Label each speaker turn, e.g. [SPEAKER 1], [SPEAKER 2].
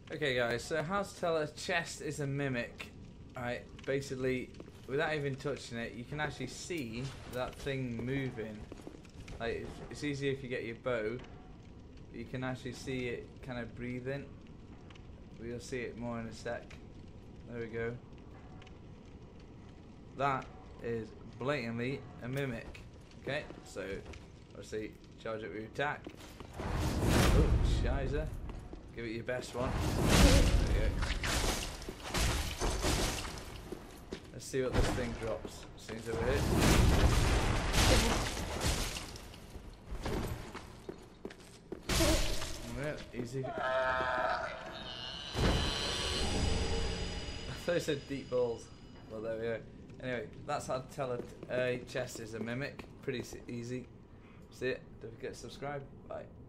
[SPEAKER 1] Okay guys, so how to tell a chest is a mimic. Alright, basically, without even touching it, you can actually see that thing moving. Like, it's easier if you get your bow, but you can actually see it kind of breathing. We'll see it more in a sec. There we go. That is blatantly a mimic. Okay, so obviously charge it with your attack. Oh, shizer. Give it your best one. There you go. Let's see what this thing drops. Seems over here. Well, easy. I thought it said deep balls. Well, there we go. Anyway, that's how to tell a chest is a mimic. Pretty easy. See it? Don't forget to subscribe. Bye.